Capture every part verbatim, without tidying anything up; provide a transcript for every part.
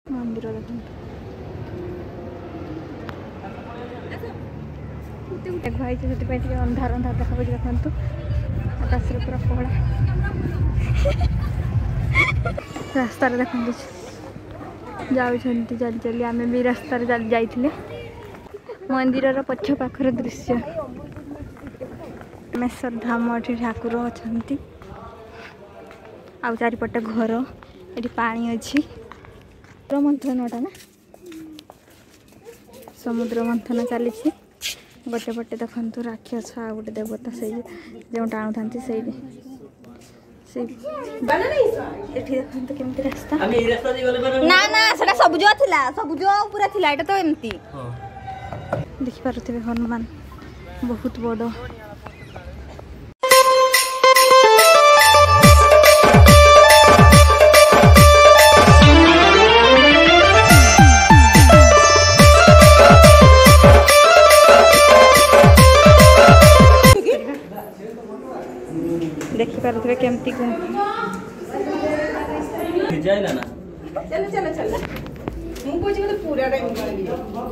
मंदिर देखो भाई से अंधार अंधार देखा देखु आकाश पूरा पहला रास्ता देखते जाऊँ चली चली आम भी रास्तार जाइए मंदिर पछ पाखर दृश्य रामेश्वर धाम ये ठाकुर अच्छा आ चारिपटे घर ये पानी अच्छी मंथनटा ना समुद्र मंथन चली गोटे पटे देखु राक्षस आ गोटे देवता से जो टाणु था रास्ता ना ना सेटा सबुज थिला सबुज पूरा थिला एटा तो एमती देखि पारुथिबे हनुमान बहुत बड़ देखि पारुथिबे केमती जाइला ना चलो चलो चलो मु कोछि मते पूरा टाइम करबी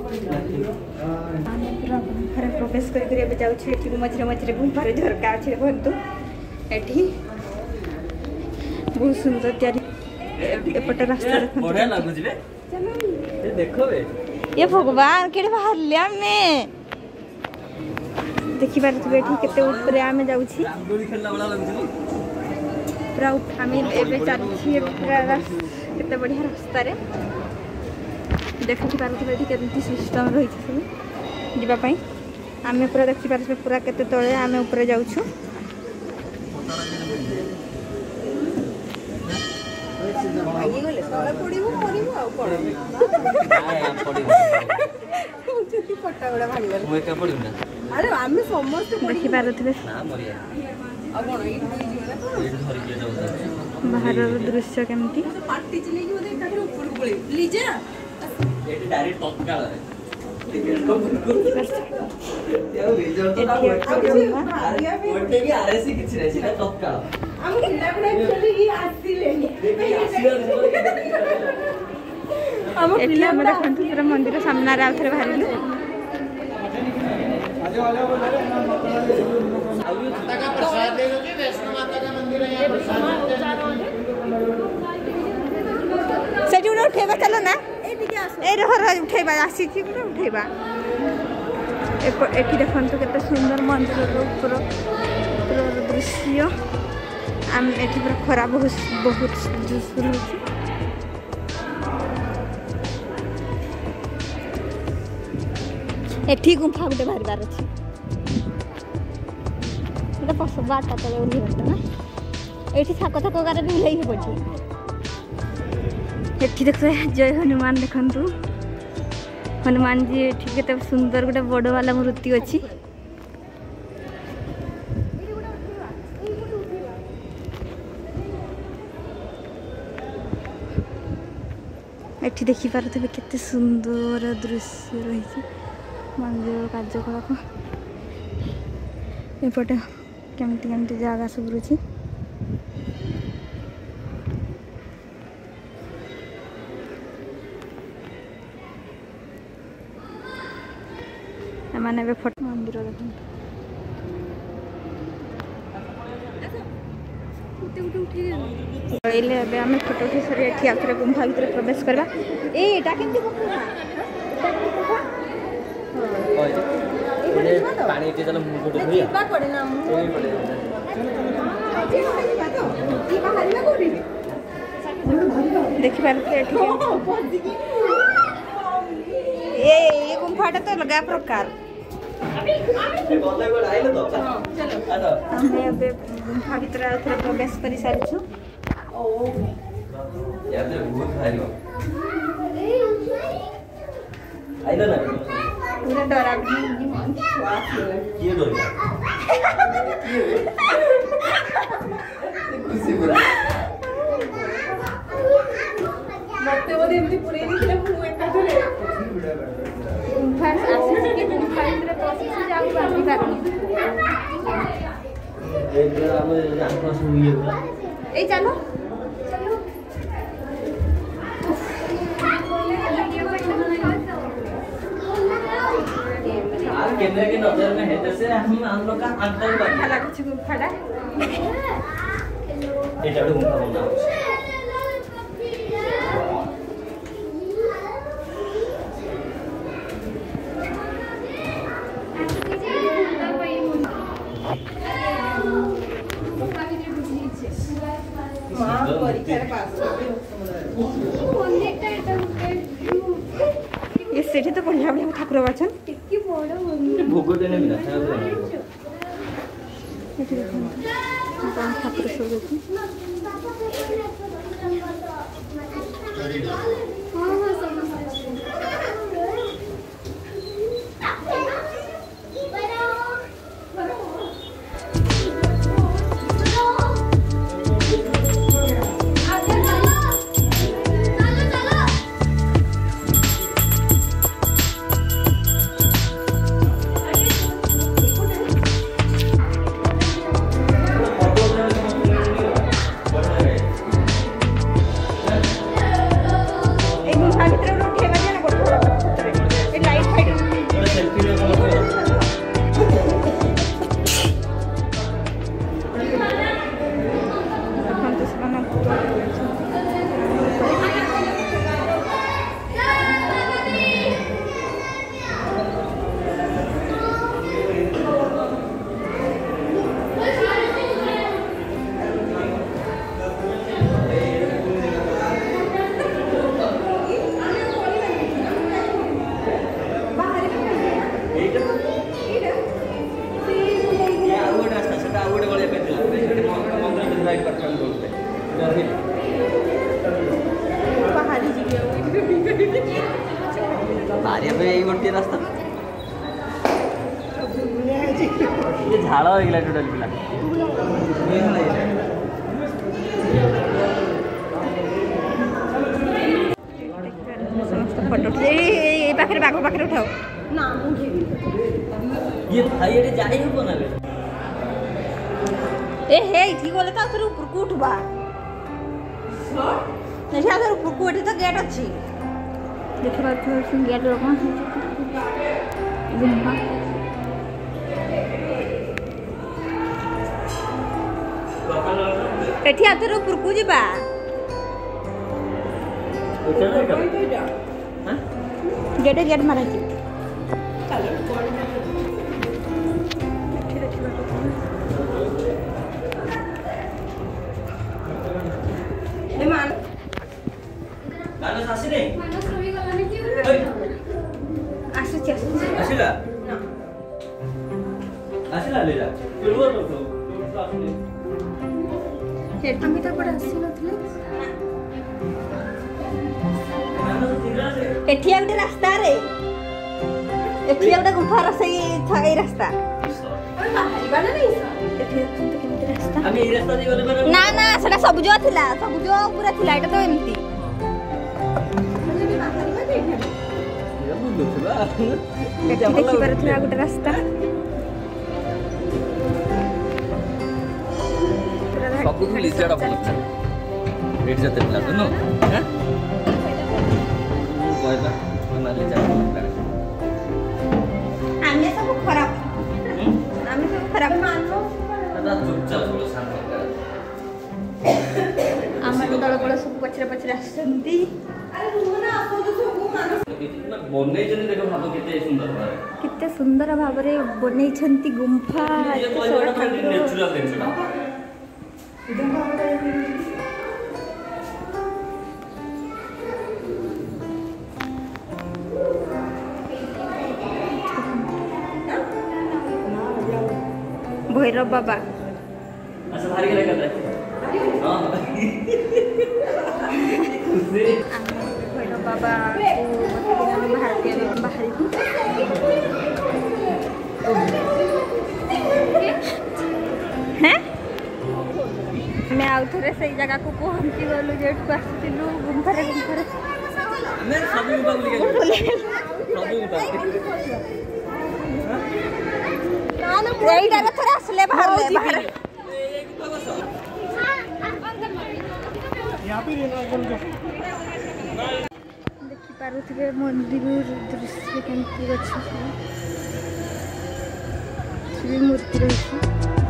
आमे पूरा घरे प्रवेश करि करि एबे जाउ छी एठी मझरे मझरे गुंफार झरका अछि बंतु एठी बहुत सुंदर तयारी एपटे रास्ता देखो बढ़िया लागु छी बे चलो ए देखो बे ये भगवान केडे बाहर लिया में देखि पारुथिबे एठी केते ऊपर आमे जाउ छी रामदोली खेलला बड़ा लागु छी पूरा आम एवं चलती पूरा केते बढ़िया रास्ता रे देखि पारुथिबे एठी केमती सिस्टम रही सब जीवाई आम पूरा देखि पारुथिबे पूरा केते तळे आम ऊपर जाउछु आगे गले तळे पडिबो मरिबो आ पड़ आय हम पडिबो जति पट्टा बडा भाडी गले मु एका पडिबो ना अरे आमे समस्त देखि पारुथिबे ना मरिया आ कोन ई धरि के जाउ बाहर दृश्य केमती पार्टी चले कि ओदे काठी ऊपर पळे लीजे ना एटी डायरेक्ट तत्काल रे ओटे की आरएसी किछ रे सिना तत्काल हम किला बडा चली ई आसीले हम पिला हम देखंतु पूरा मंदिर सामने रे आउथरे बाहरिलु माता का प्रसाद ले लो जी वैष्णो माता का मंदिर है यहाँ प्रसाद सेठी उठे उठेबा चलो ना ए रह रह उठेबा आसी छी उठेबा एठी देखंतु केते सुंदर मंदिर ऊपर पूरा दृश्य आम एठी पूरा खरा बहुत बहुत जोरसोर होची एठी गुंफा गुटे बाहर बार अछि एटा पस बाटा तले उली हट ना एठी थाको थाको गारे बिलई हो पछि एठी देखते जय हनुमान देखंतु हनुमान जी एठी केते सुंदर गुटे बड़ वाला मूर्ति अछि एठी देखि पारथबे केते सुंदर दृश्य रही मंदिर कार्यकलाप एपटे केमती केमती जगह सब रही एमाने बे फोटो मंदिर देखो पहले अबे हमें फोटो उठी सरी एठी आखरे गुंफा भीतर प्रवेश करबा ए एटा केमती गुंफा ओए पानी के चलो मुंह को धोइया बा पड़े ना मु ओई पड़े ई बाहर ना कोडी देखि पारते एठी ए ये गुंफाटा तो लगा प्रकार बोले को आइलो तो चलो आलो हमें अबे गुंफा भीतर आथरे प्रवेश करि सारिछु ओ यार ये बहुत भारी हो आइलो ना पूरा डरा ये डर खुशी पूरा मते बोले एमती पुरे नहीं थिले मु एका धरे गुंफा आसी के गुंफा भीतर पसी जाऊ बाबी पारनी ए हम आंखों से हुई है ए चलो इंदिरा की नजर में है जैसे हम हम लोग का अंतर ଭଲ ଲାଗୁଛି ଗୁମ୍ଫାଟା। ଏଇଟା ଗୋଟେ ଗୁମ୍ଫା ବନା ହଉଛି। ये सेठी तो बढ़िया बढ़िया ठाकुर बाछन भोग देने बिना ठाकुर सब गोटे रास्ता ये झाड़ हो गया टोटल पिला फोटो ये पाखे बाघ पाखे उठाओ ना ये भाई ये जाई हो ना ए हे की बोले ता तोर ऊपर को उठबा नहीं जा तोर ऊपर को उठी तो गेट अछि देखबा तो सिंह गेट रो कौन गुम्फा एठी आतर ऊपर को जिबा हां गेट गेट मारा छी मानस आसी रे मानस रवि गलानी की आसी छी आसीला आसीला ले जा रुआ तो आसीले हेटा मी तो पड़ आसी नथले मानस तिगरा से एठी एक रास्ता रे एठी एक गुफा रसई छाई रास्ता ओए बाहरी बाना नहीं एठी तो केमते रास्ता हम ए रास्ता दे गले ना ना सेटा सबुज थिला सबुज पूरा थिला एटा तो एमती ये बुझलो छला देखि पार थिला गोटे रास्ता सब कुछ लिजाडा बोलछ रेड जते पिला तो नो हैं कोइला ना लिजाडा आमे सब खराब आमे सब खराब दादा चुपचाप बोलो शांत आमर दल बळ सब पछरे पछरे आसंती अरे रुना आपो तो सब मानस इतना बने जने देखो भाबो केते सुंदर बा कितने सुंदर भाबरे बनै छंती गुम्फा ये कोइ बड़ा बड़ा नेचुरल नेचुरल भैरव बाबा अच्छा भारी के कर रहे हां खुशी भैरव बाबा को मतलब भारतीय बाहरी हैं मैं आउ थरे सही जगह को पहुंची गलु जेट को आसिलु गुम्फारे गुम्फारे मैं सब बुला बुली के सब बुला ना ना एइटा रे थरे आसले बाहर ले बाहर यहाँ पे देखि पारुथिबे मंदिर दृश्य केमती अछि भी मूर्ति रही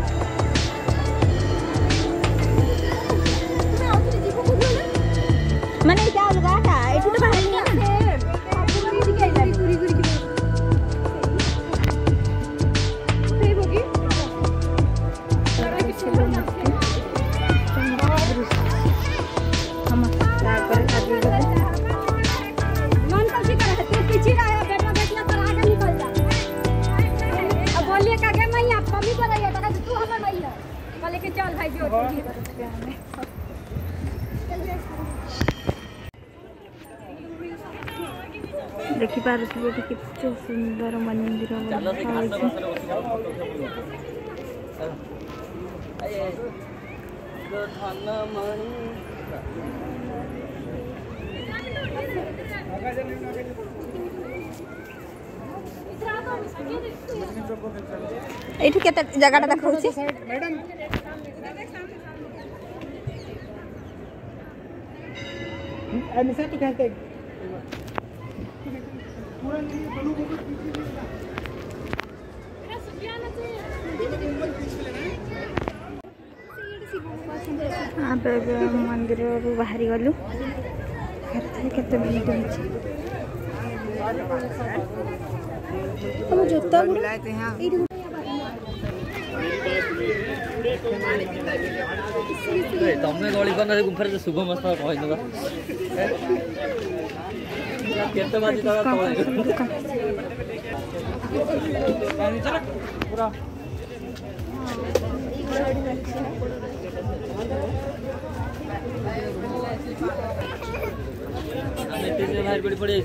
माने क्या अलगा था एठी तो बाहर नहीं है हम तापर आगे गए मन का फिकर है तू पीछे रहा बेटा बेटिया पर आगे निकल जा अब बोलिए का के मैया कमी कर रही है तो तू हमें मैया बोले के चल भाई जो देखी पारुथिबे कि केते सुंदर मंदिर एठी केते जगह देखौ छी मैडम ऐसा तो कहते मंदिर बाहरी गलु केते भीड़ होछि जोता तमें गली कर गुफा शुभ मस्त कहीदेवा केते बाजी पूरा बाहर पड़ी पड़ी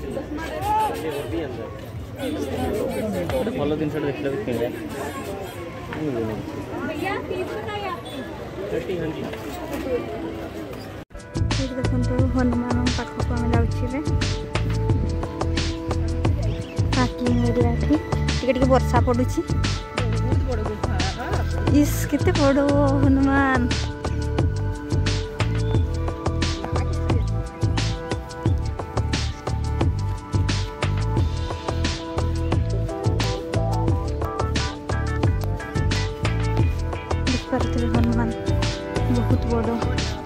भल जिन देखा किणा देखो हनुमान पाखक आम जाऊे पार्किंग एरिया टे वर्षा पड़ू इस केते बड़ हनुमान हनुमान बहुत बड़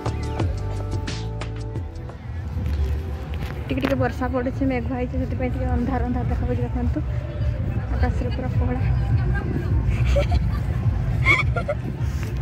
टिके वर्षा पड़े मेघ आई से अंधार अंधार देखा देखु आकाश पूरा पहला